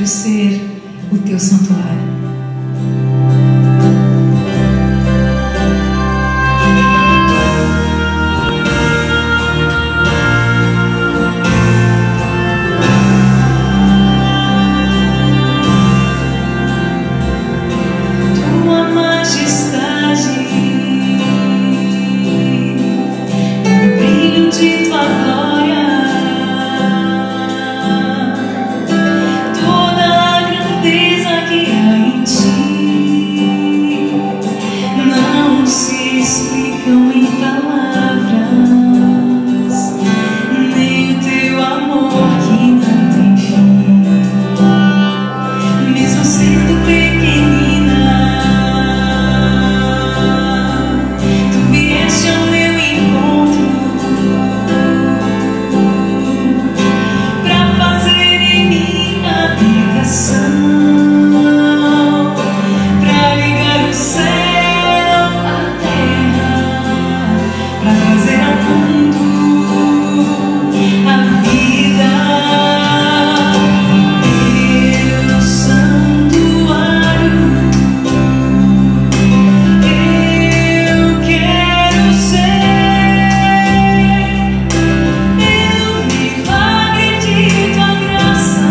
ser o teu santuário. De tua glória, toda a grandeza que há em ti não se explicam em palavras, nem o teu amor que não tem fim. Mesmo sendo pequenina, tu vieste ao meu encontro pra ligar o céu à terra, pra trazer ao mundo a vida. Teu santuário, eu quero ser pelo milagre de tua graça.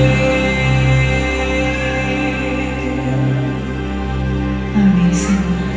Amém, Senhor.